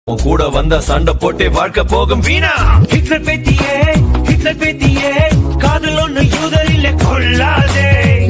உன் கூட வந்த சண்டை போட்டே வாழ்க்கை போகும் வீணா. ஹிட்லர் பேத்தியே காதல் ஒண்ணு யூதரில் கொள்ளாதே.